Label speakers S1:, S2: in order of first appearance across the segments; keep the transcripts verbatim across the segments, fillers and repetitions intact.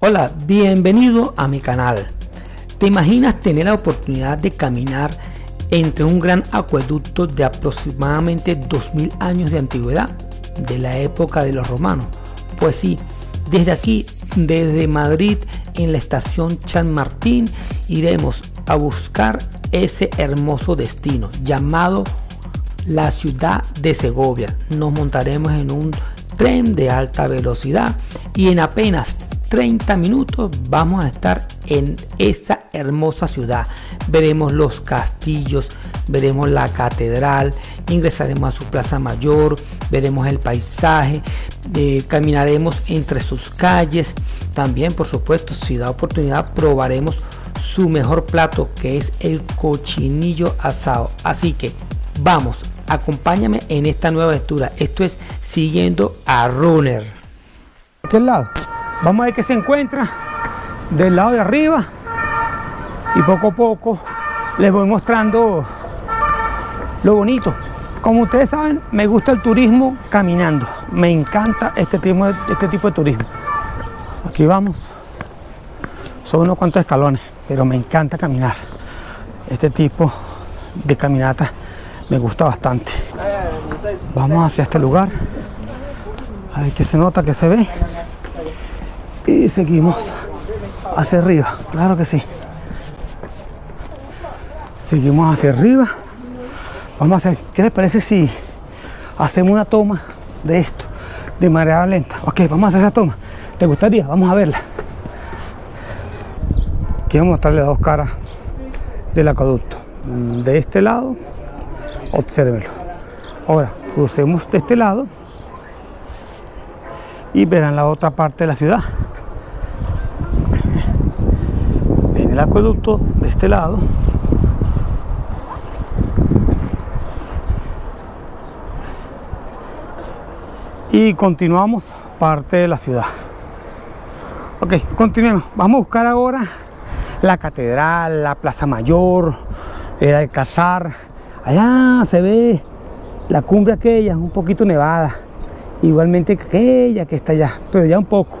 S1: Hola, bienvenido a mi canal. ¿Te imaginas tener la oportunidad de caminar entre un gran acueducto de aproximadamente dos mil años de antigüedad, de la época de los romanos? Pues sí, desde aquí, desde Madrid, en la estación Chamartín, iremos a buscar ese hermoso destino llamado la ciudad de Segovia. Nos montaremos en un tren de alta velocidad y en apenas treinta minutos vamos a estar en esa hermosa ciudad. Veremos los castillos, veremos la catedral, ingresaremos a su plaza mayor, veremos el paisaje, eh, caminaremos entre sus calles. También, por supuesto, si da oportunidad, probaremos su mejor plato, que es el cochinillo asado. Así que vamos, acompáñame en esta nueva aventura. Esto es Siguiendo a Runner. ¿Qué lado? Vamos a ver qué se encuentra del lado de arriba y poco a poco les voy mostrando lo bonito. Como ustedes saben, me gusta el turismo caminando. Me encanta este tipo de, este tipo de turismo. Aquí vamos. Son unos cuantos escalones, pero me encanta caminar. Este tipo de caminata me gusta bastante. Vamos hacia este lugar. A ver qué se nota, qué se ve. Y seguimos hacia arriba, claro que sí. Seguimos hacia arriba. Vamos a hacer, ¿qué les parece si hacemos una toma de esto de manera lenta? Ok, vamos a hacer esa toma. ¿Te gustaría? Vamos a verla. Quiero mostrarle dos caras del acueducto. De este lado, obsérvenlo. Ahora, crucemos de este lado y verán la otra parte de la ciudad. Ven el acueducto de este lado. Y continuamos parte de la ciudad. Ok, continuemos. Vamos a buscar ahora la catedral, la plaza mayor, el alcázar. Allá se ve la cumbre aquella, un poquito nevada. Igualmente aquella que está allá, pero ya un poco.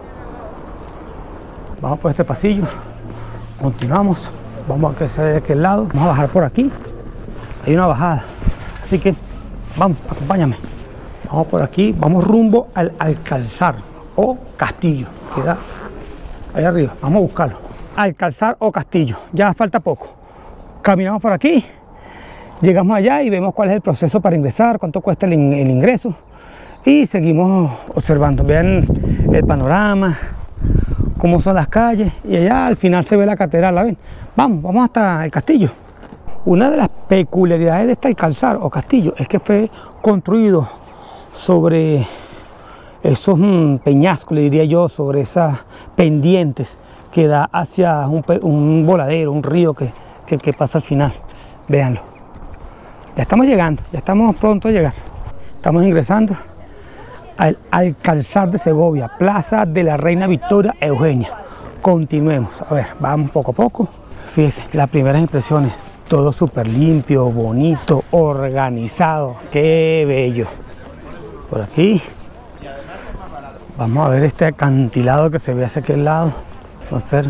S1: Vamos por este pasillo. Continuamos. Vamos a que sea de aquel lado. Vamos a bajar por aquí. Hay una bajada. Así que vamos, acompáñame. Vamos por aquí, vamos rumbo al alcázar o castillo, queda ahí arriba. Vamos a buscarlo. Alcázar o castillo, ya falta poco. Caminamos por aquí, llegamos allá y vemos cuál es el proceso para ingresar, cuánto cuesta el, in el ingreso. Y seguimos observando. Vean el panorama, cómo son las calles. Y allá al final se ve la catedral, ¿la ven? Vamos, vamos hasta el castillo. Una de las peculiaridades de este alcázar o castillo es que fue construido sobre esos mmm, peñascos, le diría yo, sobre esas pendientes que da hacia un, un voladero, un río que, que, que pasa al final. Véanlo. Ya estamos llegando, ya estamos pronto a llegar. Estamos ingresando al alcázar de Segovia, Plaza de la Reina Victoria Eugenia. Continuemos, a ver, vamos poco a poco. Fíjense, las primeras impresiones, todo súper limpio, bonito, organizado, qué bello. Por aquí vamos a ver este acantilado que se ve hacia aquel lado. Vamos a ver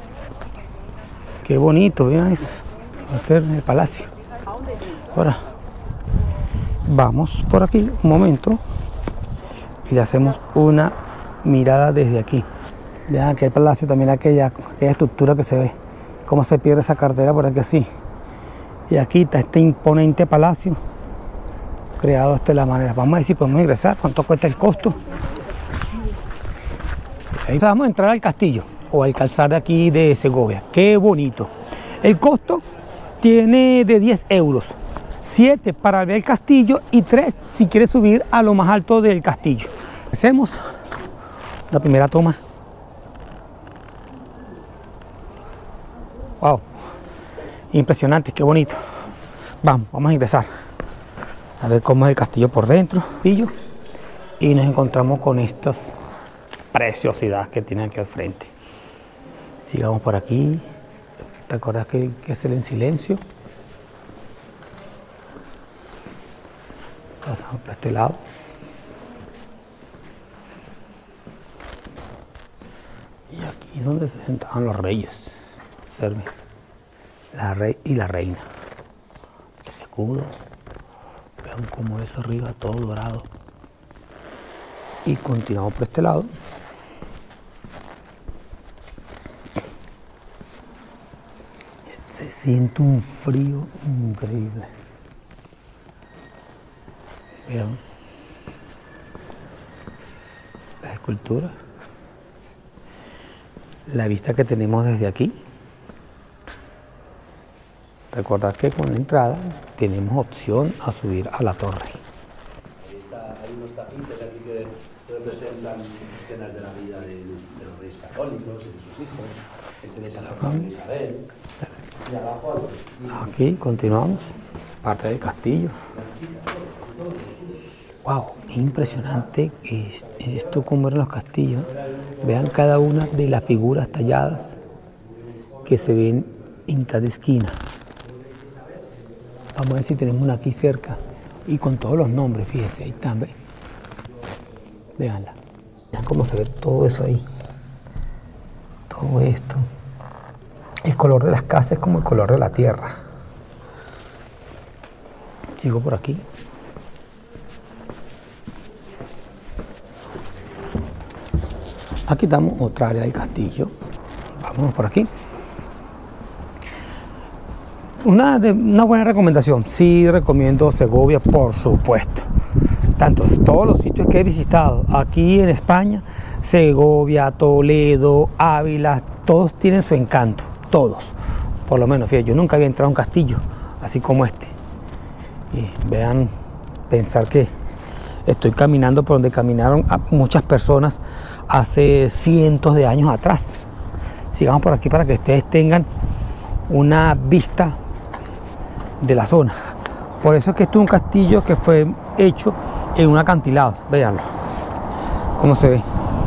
S1: qué bonito, vean eso. Vamos a ver el palacio. Ahora vamos por aquí un momento y le hacemos una mirada desde aquí. Vean aquel palacio, también aquella, aquella estructura que se ve, cómo se pierde esa carretera por aquí así. Y aquí está este imponente palacio creado de esta manera. Vamos a ver si podemos ingresar, cuánto cuesta el costo. Ahí vamos a entrar al castillo o al alcázar de aquí de Segovia. Qué bonito. El costo tiene de diez euros. siete para ver el castillo y tres si quieres subir a lo más alto del castillo. Hacemos la primera toma. Wow, impresionante, qué bonito. Vamos, vamos a ingresar a ver cómo es el castillo por dentro. Y nos encontramos con estas preciosidades que tienen aquí al frente. Sigamos por aquí. Recordad que hay que hacer en silencio. Pasamos por este lado. es donde se sentaban los reyes. Observen, la rey y la reina. El escudo. Vean cómo eso arriba, todo dorado. Y continuamos por este lado. Se siente un frío increíble. Vean la escultura, la vista que tenemos desde aquí. Recordad que con la entrada tenemos opción a subir a la torre.
S2: Ahí está, hay unos tapices aquí que representan escenas de la vida de, de los reyes católicos y de sus hijos. Que tenéis a la reina Isabel. Y abajo
S1: aquí continuamos, parte del castillo. Wow, es impresionante esto como eran los castillos. Vean cada una de las figuras talladas que se ven en cada esquina. Vamos a ver si tenemos una aquí cerca y con todos los nombres, fíjense, ahí están, ¿ven? Veanla, vean cómo se ve todo eso ahí, todo esto. El color de las casas es como el color de la tierra. Sigo por aquí. Aquí estamos otra área del castillo. Vamos por aquí. Una, de, una buena recomendación. Sí recomiendo Segovia, por supuesto. Tanto todos los sitios que he visitado aquí en España, Segovia, Toledo, Ávila, todos tienen su encanto. Todos. Por lo menos, fíjate, yo nunca había entrado a un castillo así como este. Y vean, pensar que estoy caminando por donde caminaron muchas personas hace cientos de años atrás. Sigamos por aquí para que ustedes tengan una vista de la zona. Por eso es que esto es un castillo que fue hecho en un acantilado. Véanlo, cómo se ve.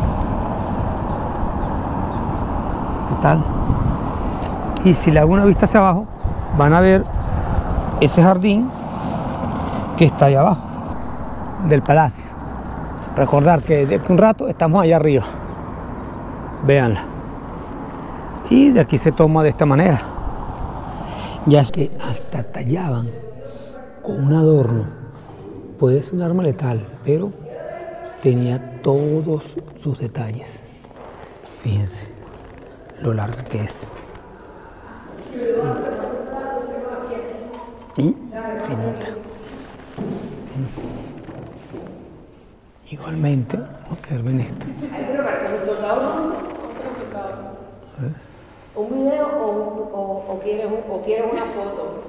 S1: ¿Qué tal? Y si le hago una vista hacia abajo, van a ver ese jardín que está allá abajo del palacio. Recordar que de un rato estamos allá arriba. Véanla. Y de aquí se toma de esta manera. Ya es que hasta tallaban con un adorno. Puede ser un arma letal, pero tenía todos sus detalles. Fíjense lo larga que es. Y finita. Igualmente, observen esto. ¿Eh?
S3: ¿Un video o, o, o, quieres, o quieres una foto?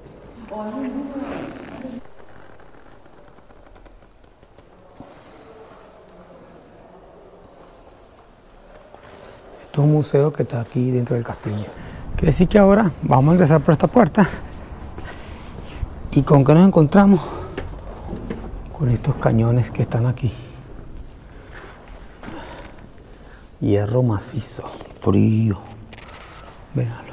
S1: Esto es un museo que está aquí dentro del castillo. Quiere decir que ahora vamos a ingresar por esta puerta. ¿Y con qué nos encontramos? Con estos cañones que están aquí. Hierro macizo, frío. Véanlo.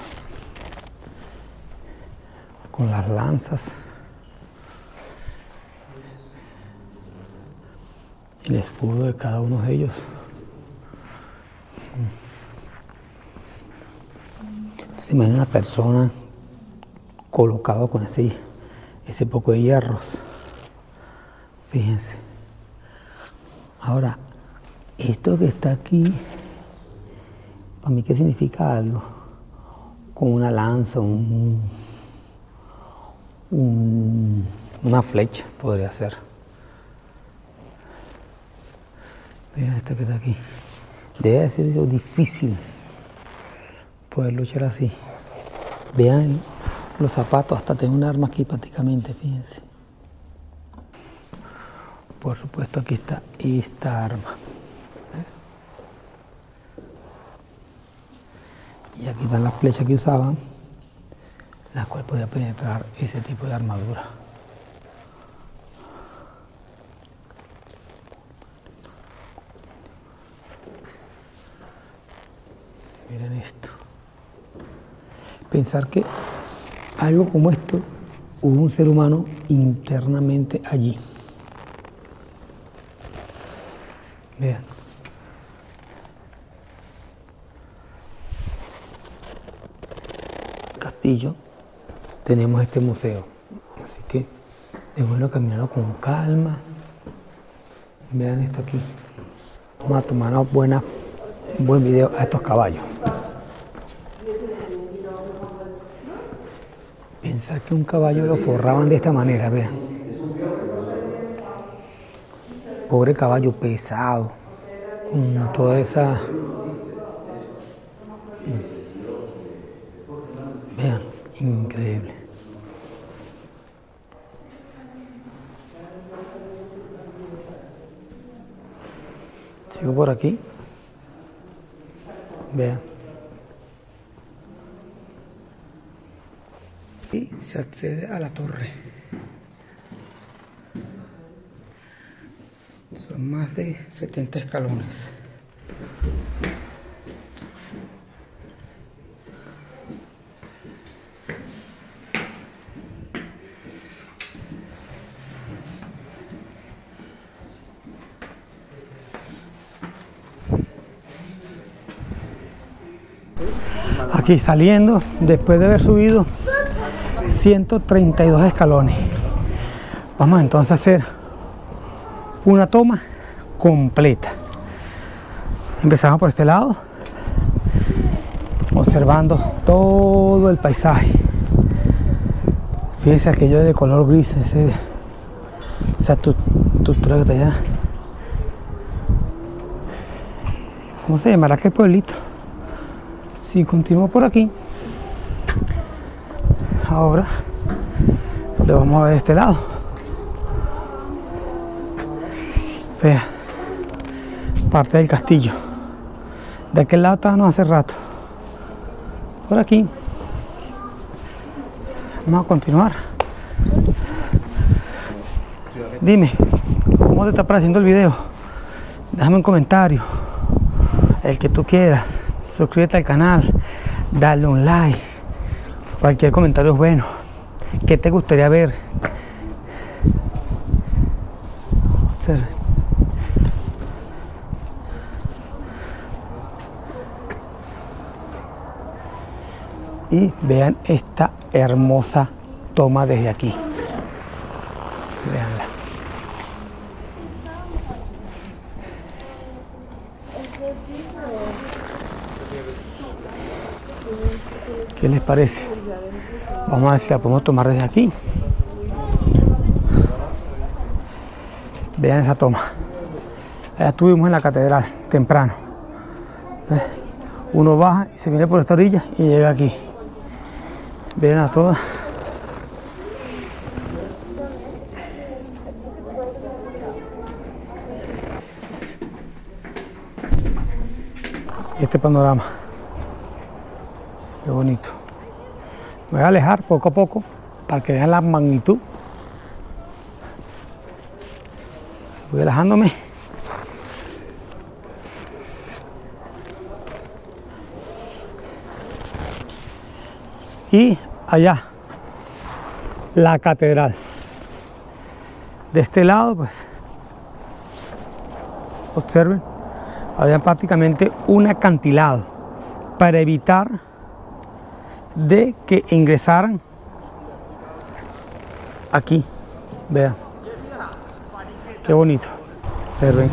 S1: Con las lanzas. El escudo de cada uno de ellos. Se imagina una persona colocada con ese, ese poco de hierros. Fíjense. Ahora, esto que está aquí, para mí, ¿qué significa algo? Con una lanza, un, un, una flecha, podría ser. Vean esta que está aquí. Debe ser difícil poder luchar así. Vean los zapatos, hasta tener un arma aquí prácticamente, fíjense. Por supuesto, aquí está esta arma. Y aquí están las flechas que usaban, la cual podía penetrar ese tipo de armadura. Miren esto. Pensar que algo como esto hubo un ser humano internamente allí. Vean. castillo tenemos este museo. Así que es bueno caminarlo con calma. Vean esto aquí. Vamos a tomar una buena, un buen video a estos caballos. Pensar que un caballo lo forraban de esta manera, vean. Pobre caballo pesado, con toda esa... Vean, increíble. Sigo por aquí. Vean. Y se accede a la torre. Son más de setenta escalones. Aquí saliendo, después de haber subido ciento treinta y dos escalones, vamos entonces a hacer una toma completa. Empezamos por este lado, observando todo el paisaje. Fíjense aquello de color gris, ese, esa estructura que está allá. ¿Cómo se llamará aquel pueblito? Si continúo por aquí, ahora lo vamos a ver de este lado. Vea, parte del castillo. De aquel lado estábamos hace rato. Por aquí vamos a continuar. Dime, ¿cómo te está pareciendo el video? Déjame un comentario, el que tú quieras. Suscríbete al canal, dale un like. Cualquier comentario es bueno. ¿Qué te gustaría ver? Y vean esta hermosa toma desde aquí. Veanla. ¿Qué les parece? Vamos a ver si la podemos tomar desde aquí. Vean esa toma. Allá estuvimos en la catedral temprano. ¿Ves? Uno baja y se viene por esta orilla y llega aquí. Vean a todas. Este panorama. Qué bonito. Me voy a alejar poco a poco para que vean la magnitud. Voy alejándome. Y allá, la catedral. De este lado, pues, observen, había prácticamente un acantilado para evitar de que ingresaran aquí. Vean, qué bonito. Observen.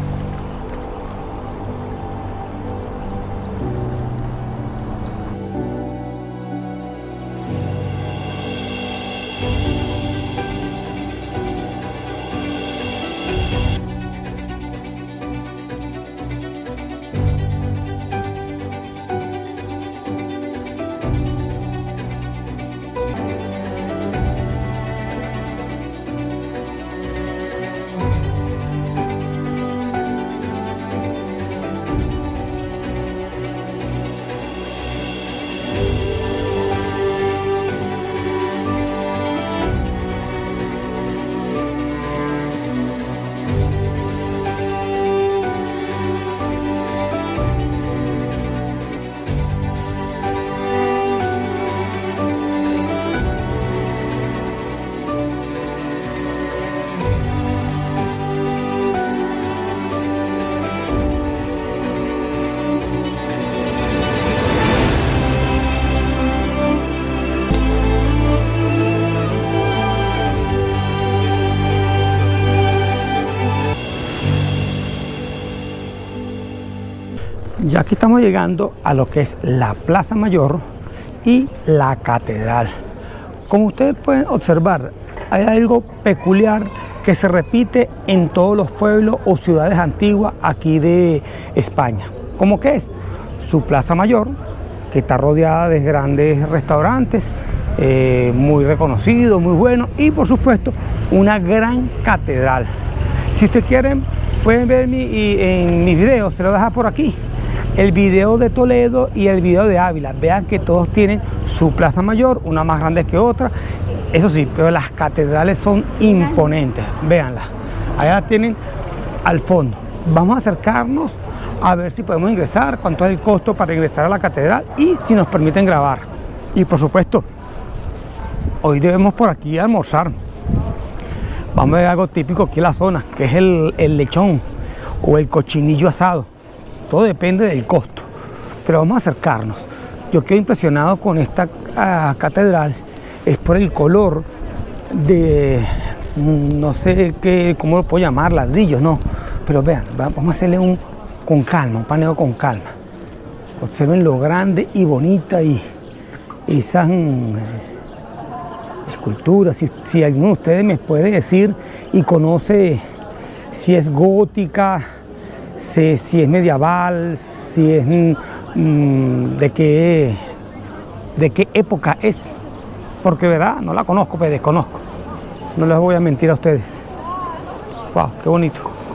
S1: Aquí estamos llegando a lo que es la Plaza Mayor y la Catedral. Como ustedes pueden observar, hay algo peculiar que se repite en todos los pueblos o ciudades antiguas aquí de España. ¿Cómo que es? Su Plaza Mayor, que está rodeada de grandes restaurantes, eh, muy reconocidos, muy buenos, y por supuesto una gran catedral. Si ustedes quieren, pueden ver mi, y en mis videos, se lo dejo por aquí, el video de Toledo y el video de Ávila. Vean que todos tienen su Plaza Mayor, una más grande que otra, eso sí, pero las catedrales son imponentes. Véanlas, allá tienen al fondo. Vamos a acercarnos a ver si podemos ingresar, cuánto es el costo para ingresar a la catedral y si nos permiten grabar. Y por supuesto, hoy debemos por aquí almorzar. Vamos a ver algo típico aquí en la zona, que es el, el lechón o el cochinillo asado. Todo depende del costo, pero vamos a acercarnos. Yo quedo impresionado con esta uh, catedral, es por el color de, no sé qué, cómo lo puedo llamar, ladrillos, no. Pero vean, vamos a hacerle un con calma, un paneo con calma. Observen lo grande y bonita y esas mm, esculturas. Si, si alguno de ustedes me puede decir y conoce si es gótica, si, si es medieval, si es mm, de qué de qué época es, porque verdad no la conozco, pero desconozco. No les voy a mentir a ustedes. Wow, qué bonito.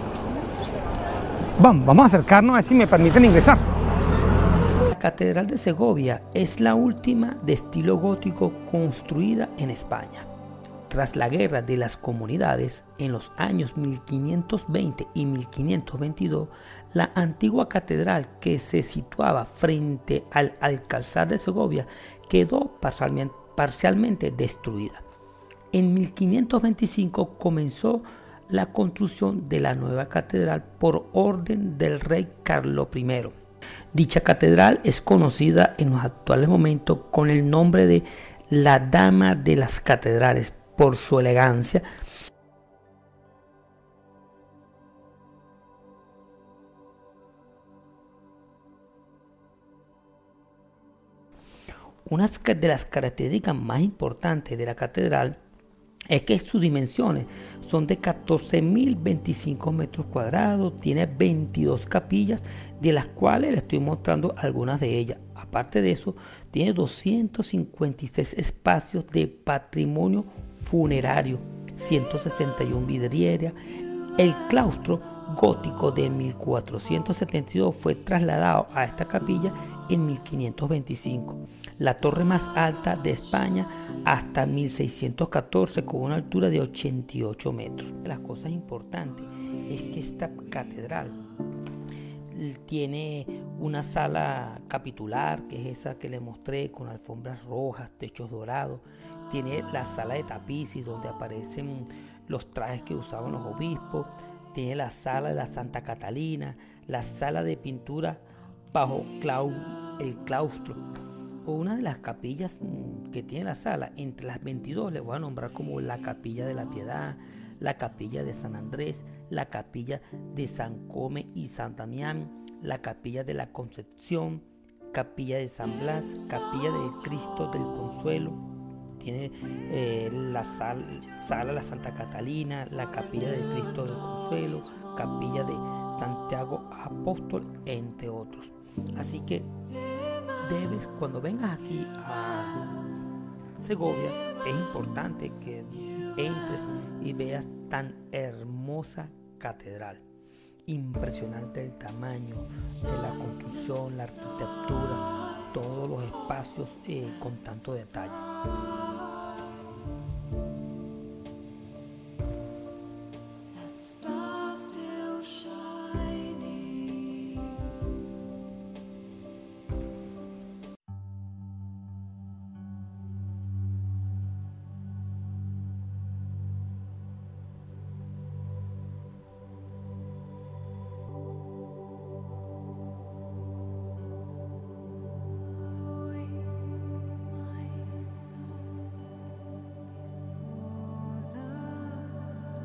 S1: Vamos, vamos a acercarnos a ver si me permiten ingresar. La Catedral de Segovia es la última de estilo gótico construida en España. Tras la Guerra de las Comunidades, en los años mil quinientos veinte y mil quinientos veintidós, la antigua catedral que se situaba frente al Alcázar de Segovia quedó parcialmente, parcialmente destruida. En mil quinientos veinticinco comenzó la construcción de la nueva catedral por orden del rey Carlos primero. Dicha catedral es conocida en los actuales momentos con el nombre de la Dama de las Catedrales por su elegancia, una de las características más importantes de la catedral es que sus dimensiones son de catorce mil veinticinco metros cuadrados, tiene veintidós capillas, de las cuales les estoy mostrando algunas de ellas. Aparte de eso, tiene doscientos cincuenta y seis espacios de patrimonio funerario, ciento sesenta y una vidrieras. El claustro gótico de mil cuatrocientos setenta y dos fue trasladado a esta capilla en mil quinientos veinticinco. La torre más alta de España hasta mil seiscientos catorce, con una altura de ochenta y ocho metros. Las cosas importantes es que esta catedral tiene una sala capitular, que es esa que les mostré, con alfombras rojas, techos dorados. Tiene la sala de tapices, donde aparecen los trajes que usaban los obispos. Tiene la sala de la Santa Catalina, la sala de pintura bajo clau el claustro. O una de las capillas que tiene la sala, entre las veintidós, les voy a nombrar como la Capilla de la Piedad, la Capilla de San Andrés, la Capilla de San Come y San Damián, la Capilla de la Concepción, Capilla de San Blas, Capilla del Cristo del Consuelo. Tiene eh, la sal, sala de la Santa Catalina, la Capilla del Cristo del Consuelo, Capilla de Santiago Apóstol, entre otros. Así que debes, cuando vengas aquí a Segovia, es importante que entres y veas tan hermosa catedral. Impresionante el tamaño de la construcción, la arquitectura, todos los espacios eh, con tanto detalle.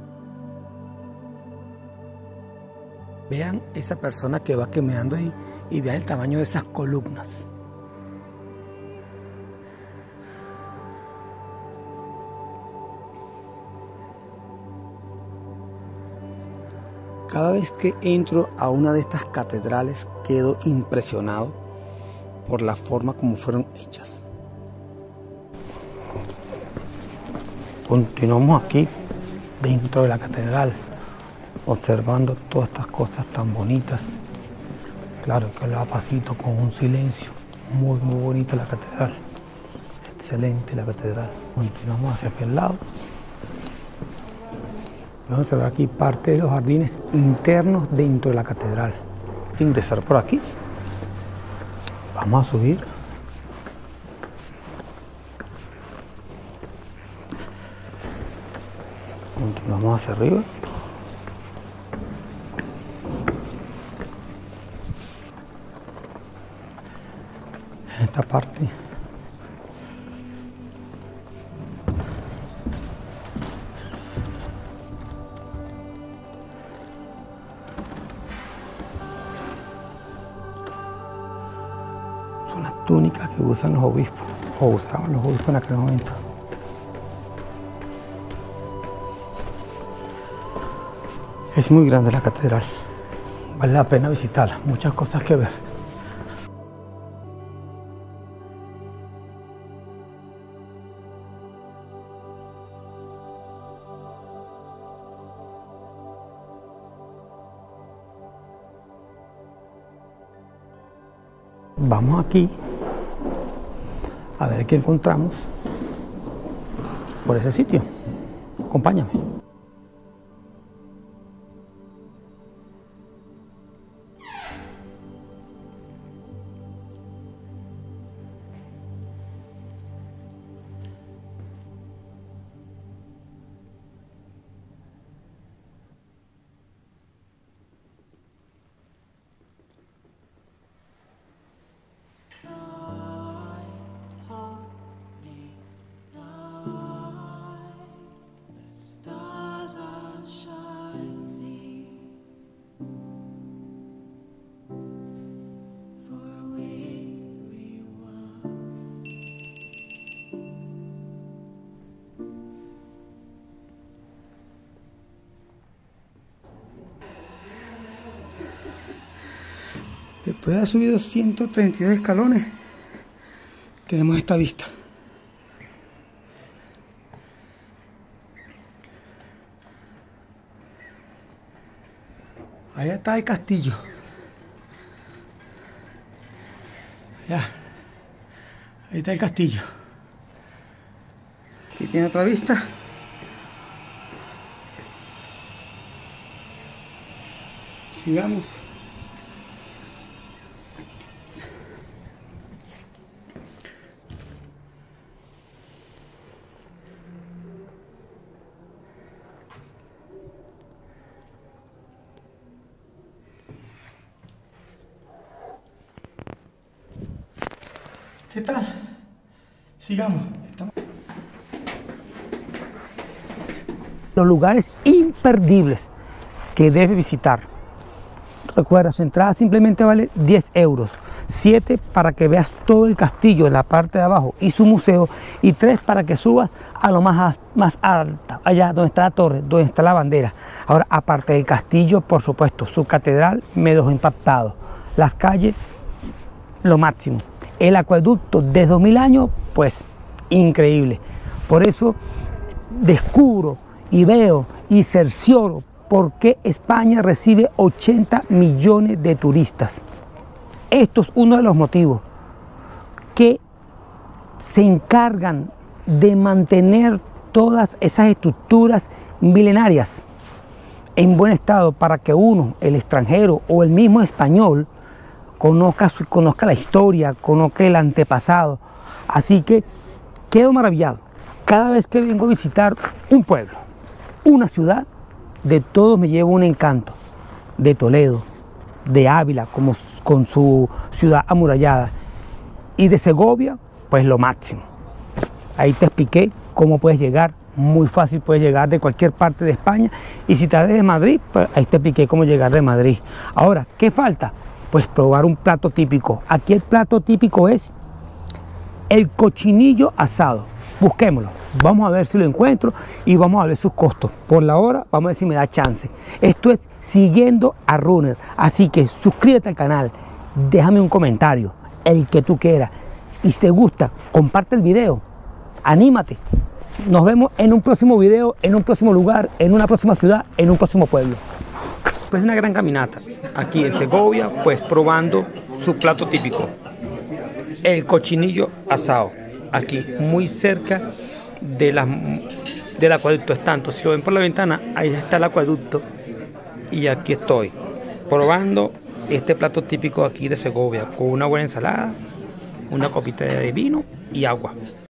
S1: Vean esa persona que va caminando ahí, y vea el tamaño de esas columnas. Cada vez que entro a una de estas catedrales quedo impresionado por la forma como fueron hechas. Continuamos aquí dentro de la catedral, observando todas estas cosas tan bonitas. Claro que lo va pasito con un silencio. Muy muy bonita la catedral. Excelente la catedral. Continuamos hacia aquel lado. Vamos a observar aquí parte de los jardines internos dentro de la catedral. Ingresar por aquí. Vamos a subir. Continuamos hacia arriba. En esta parte son las túnicas que usan los obispos, o usaban los obispos en aquel momento. Es muy grande la catedral, vale la pena visitarla, muchas cosas que ver. Vamos aquí a ver qué encontramos por ese sitio. Acompáñame. Después de haber subido ciento treinta y dos escalones, tenemos esta vista. Allá está el castillo. Allá. Ahí está el castillo. Aquí tiene otra vista. Sigamos. ¿Qué tal? Sigamos. Estamos... Los lugares imperdibles que debes visitar. Recuerda, su entrada simplemente vale diez euros. siete para que veas todo el castillo en la parte de abajo y su museo. Y tres para que subas a lo más, más alta, allá donde está la torre, donde está la bandera. Ahora, aparte del castillo, por supuesto, su catedral me dejó impactado. Las calles, lo máximo. El acueducto de dos mil años, pues increíble. Por eso descubro y veo y cercioro por qué España recibe ochenta millones de turistas. Esto es uno de los motivos que se encargan de mantener todas esas estructuras milenarias en buen estado para que uno, el extranjero o el mismo español, Conozca, su, conozca la historia, conozca el antepasado. Así que quedo maravillado. Cada vez que vengo a visitar un pueblo, una ciudad, de todos me llevo un encanto. De Toledo, de Ávila, como, con su ciudad amurallada. Y de Segovia, pues lo máximo. Ahí te expliqué cómo puedes llegar. Muy fácil, puedes llegar de cualquier parte de España. Y si estás de Madrid, pues ahí te expliqué cómo llegar de Madrid. Ahora, ¿qué falta? pues probar un plato típico. Aquí el plato típico es el cochinillo asado. Busquémoslo, vamos a ver si lo encuentro y vamos a ver sus costos. Por la hora, vamos a ver si me da chance. Esto es Siguiendo a Runner, así que suscríbete al canal, déjame un comentario, el que tú quieras. Y si te gusta, comparte el video, anímate. Nos vemos en un próximo video, en un próximo lugar, en una próxima ciudad, en un próximo pueblo. Pues una gran caminata aquí en Segovia, pues probando su plato típico, el cochinillo asado. Aquí muy cerca de la, del acueducto. Es tanto, si lo ven por la ventana, ahí está el acueducto y aquí estoy probando este plato típico aquí de Segovia con una buena ensalada, una copita de vino y agua.